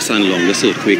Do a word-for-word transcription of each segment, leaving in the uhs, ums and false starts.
less and long, so quick.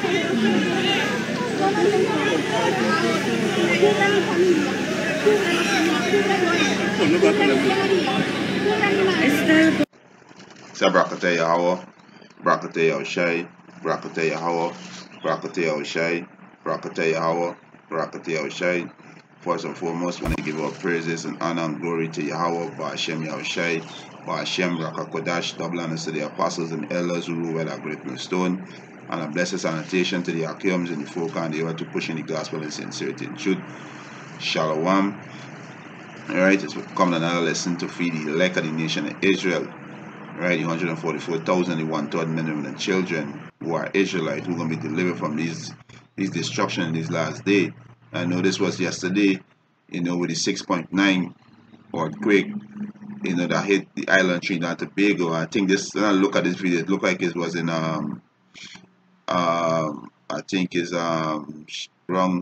Sabrakate Yahweh, Brakate Yahushai, Brakate Yahweh, Brakate Yahushai, Brakate Yahweh, Brakate Yahushai. First and foremost, when I give our praises and honor and glory to Yahweh, Ba'ashem Yahushai, Ba'ashem Rakakodash, double honors to the apostles and elders who rule by that great millstone, and a blessed sanitation to the Akims and the folk and the earth to pushing the gospel in sincerity and truth. Shalom. Alright, it's coming another lesson to feed the elect of the nation of Israel. Right, the one hundred forty-four thousand, the one-third men, women, and children who are Israelites, who are going to be delivered from these, these destruction in these last days. I know this was yesterday, you know, with the six point nine earthquake, you know, that hit the island Trinidad and Tobago. I think this, when I look at this video, it looked like it was in, um, um, I think it's, um, wrong,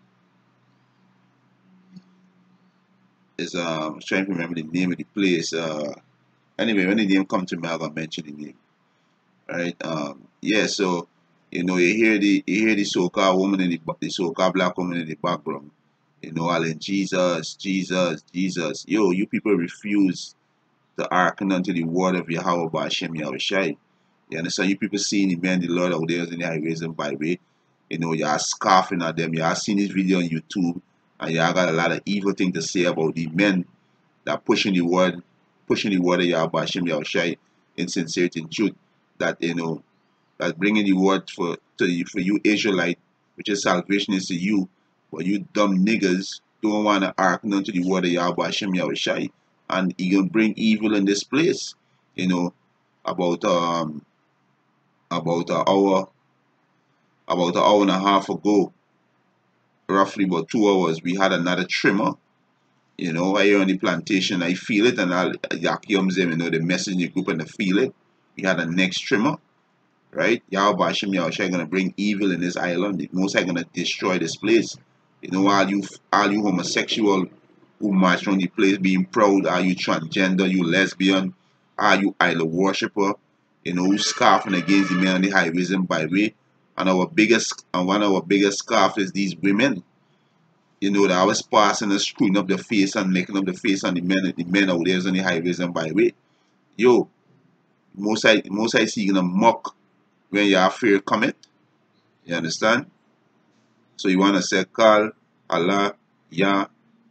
is, um, I'm trying to remember the name of the place, uh, anyway, when the name comes to me, I'm gonna mention the name. Right? Um, yeah, so you know, you hear the you hear the so-called woman in the the so-called black woman in the background, you know, all in Jesus, Jesus, Jesus. Yo, you people refuse to hearken unto the word of Yahweh Ba'ashem Yahushai. You understand? You people seeing the men, the Lord out there in the highways and byway, you know, y'all scoffing at them, y'all seen this video on YouTube, and y'all got a lot of evil thing to say about the men that pushing the word pushing the word of Yahweh Hashem Yahushai in sincerity and truth, that you know, that bringing the word for to you, for you Israelite, which is salvation is to you, but you dumb niggas don't want to hearken unto the word of Yahweh Hashem Yahushai, and you gonna bring evil in this place. You know, about um about an hour about an hour and a half ago, roughly about two hours, we had another trimmer. You know, I hear on the plantation, I feel it, and I'll Yakiums them, you know, the message in the group and they feel it. We had a next trimmer, right? Yahweh Hashem Yahushai gonna bring evil in this island. The Most High gonna destroy this place. You know, all you all you homosexual who march around the place being proud, are you transgender, you lesbian, are you idol worshipper, you know, who scoffing against the men on the highways and byway. And our biggest and one of our biggest scoff is these women. You know, that I was passing and screwing up the face and making up the face on the men, the men out there on the highways and byway. Yo, most I most I see you gonna mock when your fear cometh. You understand? So you wanna say call Allah, Yah,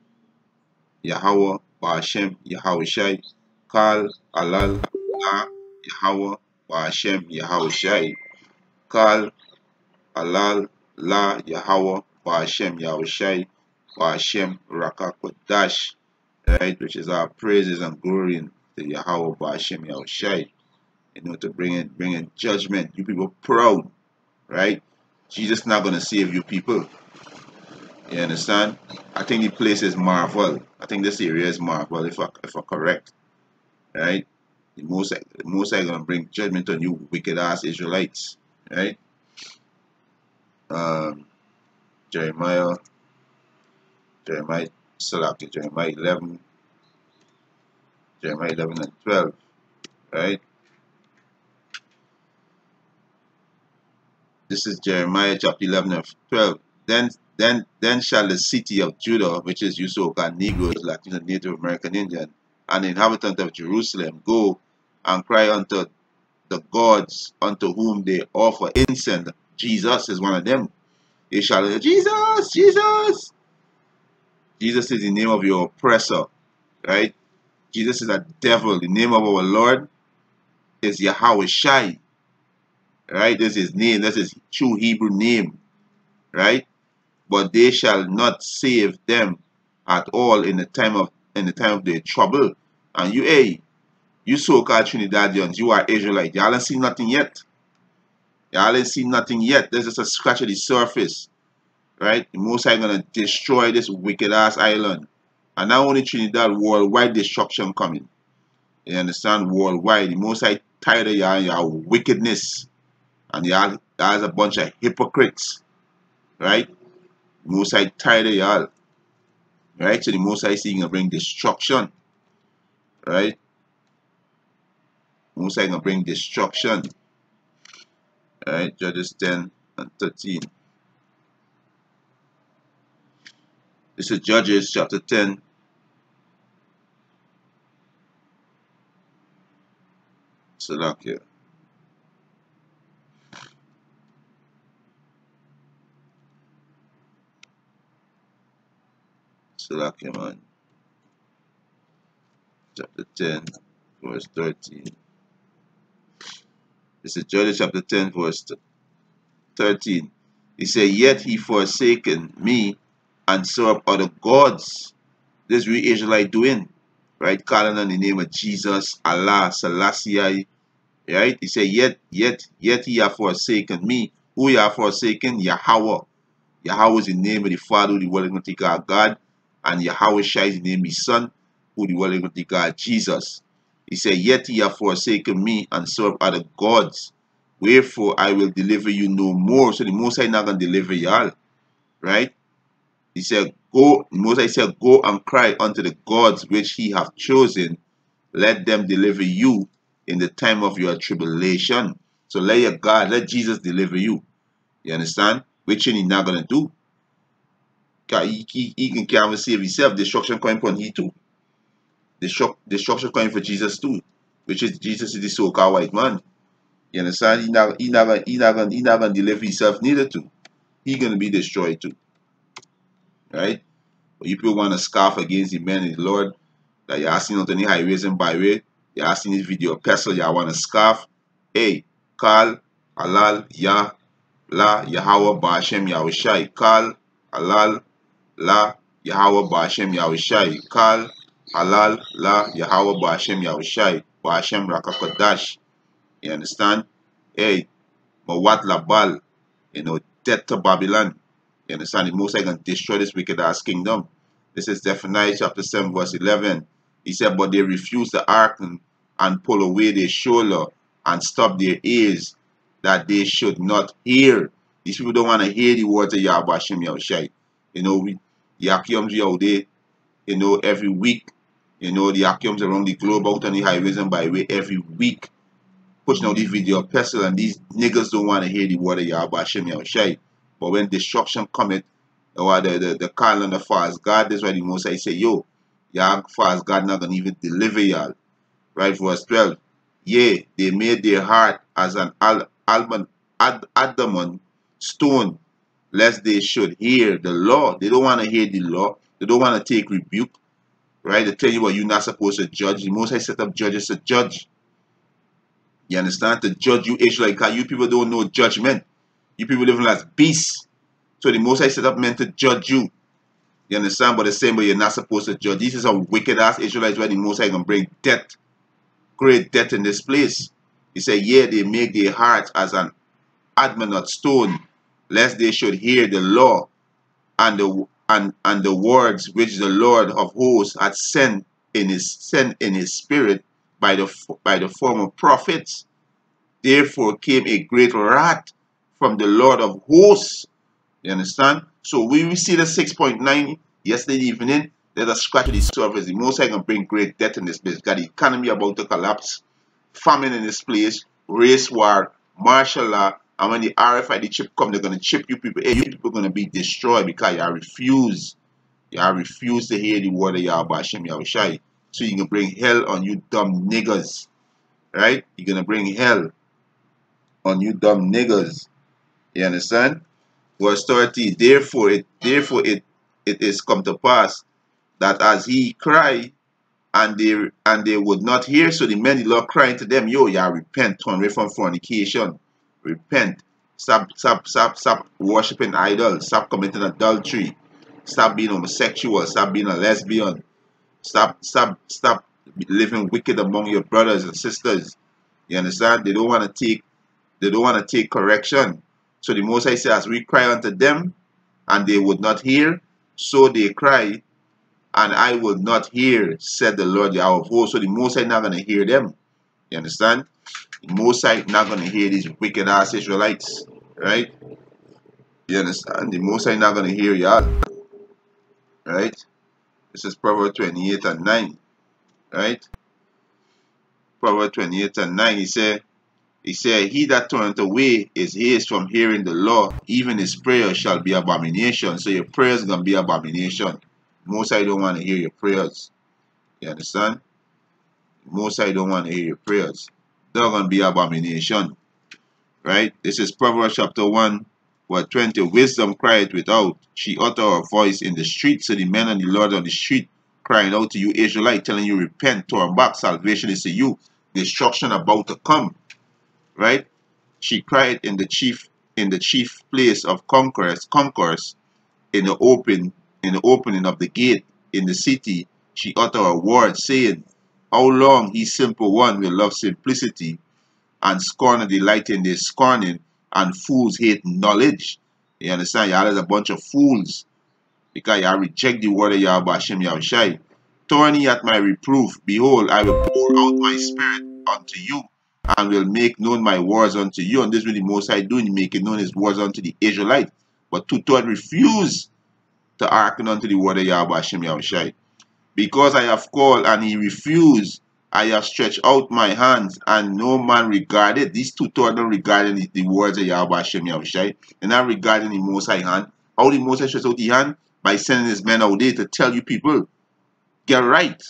Yahweh, Ba'ashem, Yahushai. Call Allah, La, Yahweh, Ba'ashem, Yahushai. Call Allah, La, Yahweh, Ba'ashem, Yahushai. Ba'ashem Rakakodash, right, which is our praises and glory to Yahweh Ba'ashem Yahushai, you know, to bring in bring in judgment. You people proud, right? Jesus not gonna save you people. You understand? I think the place is Marvel. I think this area is Marvel, if I if I'm correct, right? The most the most are gonna bring judgment on you wicked ass Israelites, right? Um, Jeremiah. Jeremiah, Salaki, Jeremiah eleven, Jeremiah eleven and twelve, right? This is Jeremiah chapter eleven and twelve. Then, then, then shall the city of Judah, which is you so-called Negroes, Latino, Native American Indian, and inhabitant of Jerusalem, go and cry unto the gods unto whom they offer incense. Jesus is one of them. They shall say, Jesus, Jesus. Jesus is the name of your oppressor, right? Jesus is a devil. The name of our Lord is Yahushai, right? This is his name. That's his true Hebrew name, right? But they shall not save them at all in the time of in the time of their trouble. And you, hey, you so-called Trinidadians, you are Israelite. Y'all ain't seen nothing yet. Y'all ain't seen nothing yet. There's just a scratch of the surface. Right? The Most High gonna destroy this wicked ass island. And not only Trinidad, worldwide destruction coming. You understand? Worldwide. The Most High tired of y'all y'all wickedness. And y'all y'all a bunch of hypocrites. Right? The Most High tired of y'all. Right? So the Most High is gonna bring destruction. Right? The Most High gonna bring destruction. Right, Judges ten and thirteen. This is Judges chapter ten. Salakia. Salakia, man. Chapter ten, verse thirteen. This is Judges chapter ten, verse thirteen. He said, "Yet he forsaken me and served other gods." This is what Israelite doing, right? Calling on the name of Jesus, Allah, Selassie, right? He said, "Yet, yet, yet he have forsaken me." Who you have forsaken? Yahweh. Yahweh is the name of the Father, who the word of God, God, and Yahweh Shai is the name of his Son, who the word of God, Jesus. He said, "Yet ye have forsaken me and served other gods. Wherefore I will deliver you no more." So the Most High not going to deliver y'all, right? He said, "Go," the Most High said, "Go and cry unto the gods which he hath chosen. Let them deliver you in the time of your tribulation." So let your God, let Jesus deliver you. You understand? Which he not going to do. He, he, he can can't even save himself. Destruction coming upon he too. Destruct, destruction coming for Jesus too. Which is Jesus is the so-called white man. You understand? He not he not gonna he not gonna he not gonna deliver himself neither too. He gonna be destroyed too. Right? But you people want to scoff against the man and the Lord that y'all seen on any highways and byway. Y'all seen this video pestle, y'all want to scoff. Hey, call Halal Yah La Yahweh Ba'ashem Yahushai. Call Halal La Yahweh Ba'ashem Yahushai. Call Halal La Yahweh Ba'ashem Yahushai. Ba'ashem Rakakodash. You understand? Hey, Mawat Labal, you know, death to Babylon. You understand? The Most High going to destroy this wicked ass kingdom. This is Zephaniah chapter seven, verse eleven. He said, "But they refused to hearken and pull away their shoulder and stop their ears, that they should not hear." These people don't want to hear the words of Yahweh Hashem Yahushai. You know, we Yakiums Yahudah, you know, every week. You know, the Yakiums around the globe out on the highways and byway every week, pushing out these video pestle, and these niggas don't want to hear the word of Yahweh Hashem Yahushai. But when destruction cometh, or the the, the call on the fast God, that's why the Most High say, "Yo, y'all fast God not gonna even deliver y'all." Right, verse twelve. "Yea, they made their heart as an al almond ad, adamant stone, lest they should hear the law." They don't want to hear the law. They don't want to take rebuke. Right? They tell you what you're not supposed to judge. The Most High set up judges to judge. You understand? To judge you Israelite, because you people don't know judgment. You people living as beasts. So the Most High set up men to judge you. You understand? But the same way you're not supposed to judge. These are some wicked ass Israelites where the Most High can bring death, great death in this place. He said, "Yeah, they make their hearts as an adamant stone, lest they should hear the law and the and, and the words which the Lord of hosts had sent in his sent in his spirit by the by the form of prophets. Therefore came a great wrath from the Lord of hosts." You understand? So we will see the six point nine yesterday evening. Let us scratch the surface. The Most High can bring great death in this place. Got the economy about to collapse, famine in this place, race war, martial law, and when the R F I D chip come, they're gonna chip you people. Hey, you people gonna be destroyed because y'all refuse. Y'all refuse to hear the word of Yahweh Hashem Yahushai. So you can bring hell on you dumb niggas. Right? You're gonna bring hell on you dumb niggas. You understand? Verse thirty, therefore it therefore it it is come to pass that as he cried and they and they would not hear, so the men the Lord crying to them, "Yo, y'all repent, turn away from fornication, repent, stop stop stop stop worshiping idols, stop committing adultery, stop being homosexual, stop being a lesbian, stop stop stop living wicked among your brothers and sisters." You understand? They don't want to take they don't want to take correction. So the Most High says, "As we cry unto them, and they would not hear, so they cry, and I will not hear, said the Lord Yahweh of hosts." So the Most High not going to hear them. You understand? The Most High not going to hear these wicked ass Israelites. Right? You understand? The Most High not going to hear y'all. Right? This is Proverbs twenty-eight and nine. Right? Proverbs twenty-eight and nine. He said, He said, he that turneth away his ears from hearing the law, even his prayer shall be abomination. So your prayers going to be abomination. Most I don't want to hear your prayers. You understand? Most I don't want to hear your prayers. They're going to be abomination. Right? This is Proverbs chapter one, verse twenty. Wisdom crieth without. She utter her voice in the street. So the men and the Lord on the street crying out to you, Israelite, telling you, repent, turn back, salvation is to you. Destruction about to come. Right? She cried in the chief in the chief place of concourse, concourse, in the open, in the opening of the gate, in the city. She uttered a word, saying, how long he simple one will love simplicity, and scorn and delight in their scorning, and fools hate knowledge. You understand? Y'all is a bunch of fools, because y'all reject the word of Yahweh Hashem Yahushai. Turn ye at my reproof. Behold, I will pour out my spirit unto you, and will make known my words unto you. And this is what the Most High doing, making known his words unto the Israelites. But two-thirds refuse to hearken unto the word of Yahweh Hashem Yahushai. Because I have called and he refused, I have stretched out my hands, and no man regarded. These two-thirds don't regarding the, the words of Yahweh Hashem Yahushai. They're not regarding the Most High hand. How the Most High stretched out the hand? By sending his men out there to tell you people, get right.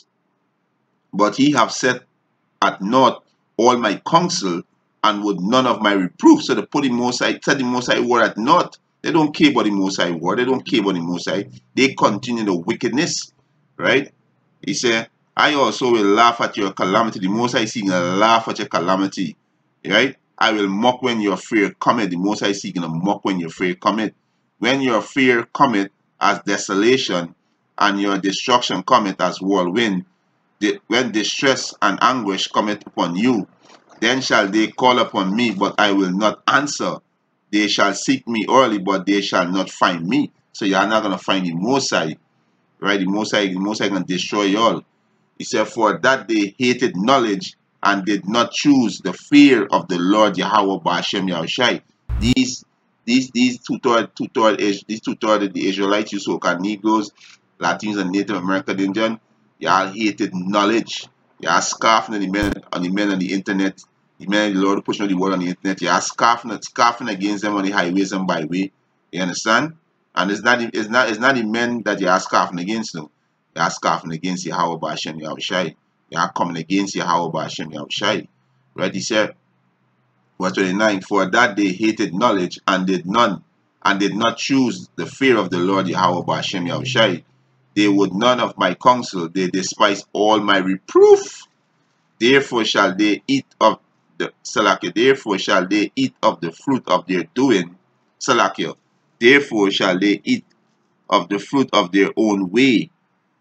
But he have set at naught all my counsel, and would none of my reproof. So they put the Most High, set the Most High word at naught. They don't care about the Most High word. They don't care about the Most High. They continue the wickedness. Right? He said, I also will laugh at your calamity. The Most High seeking to laugh at your calamity. Right? I will mock when your fear cometh. The Most High seeking to mock when your fear cometh. When your fear cometh as desolation, and your destruction cometh as whirlwind, the, when distress and anguish cometh upon you, then shall they call upon me, but I will not answer. They shall seek me early, but they shall not find me. So you are not going to find the Most High. Right? The Most High, the Most High can destroy you all. He said, for that they hated knowledge, and did not choose the fear of the Lord Yahweh Ba'ashem Yahushai. These these these two-thirds two-thirds these two-thirds of the Israelites, you so-called Negroes, Latins, and Native American Indian, y'all hated knowledge. Y'all scoffing at the men on the men on the internet. The men of the Lord pushing the word on the internet. Y'all scoffing scoffing against them on the highways and byway. You understand? And it's not it's not it's not the men that you are scoffing against them. You are scoffing against Yahweh Ba'ashem Yahushai. You are coming against Yahweh Ba'ashem Yahushai. Right? He said, verse twenty-nine, for that they hated knowledge, and did none and did not choose the fear of the Lord Yahweh Ba'ashem Yahushai. They would none of my counsel, they despise all my reproof. Therefore shall they eat of the Salakia, therefore shall they eat of the fruit of their doing. Salakia. Therefore shall they eat of the fruit of their own way,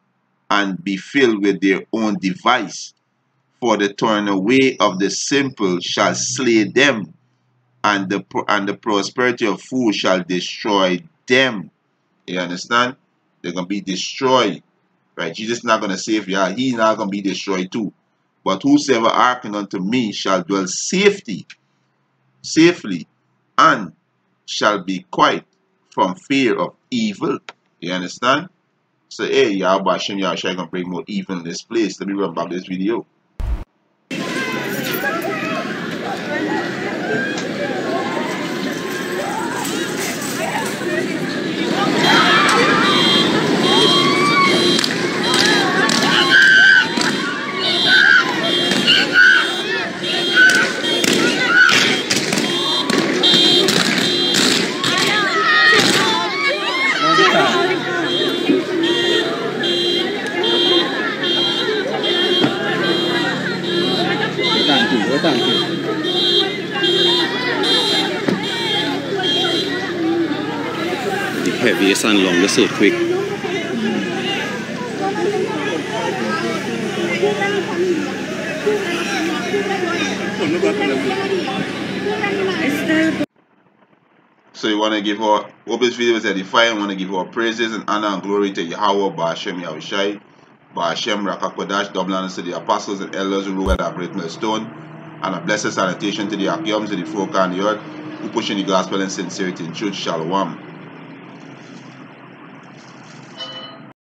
and be filled with their own device. For the turn away of the simple shall slay them, and the and the prosperity of fools shall destroy them. You understand? They're gonna be destroyed. Right? Jesus not gonna save you. He's not gonna be destroyed too. But whosoever hearken unto me shall dwell safety, safely, and shall be quiet from fear of evil. You understand? So, hey, Yahweh Hashem Yahushua gonna bring more evil in this place. Let me run back this video. The heaviest and longest earthquake. So you want to give her, hope this video is edifying. Want to give her praises and honor and glory to Yahweh Ba'ashem Yahushai, Ba'ashem Rakakodash, double honors to the apostles and elders who rule at that great millstone, and a blessed salutation to the Akiums, to the folk on the earth who pushing the gospel in sincerity and truth. Shalom.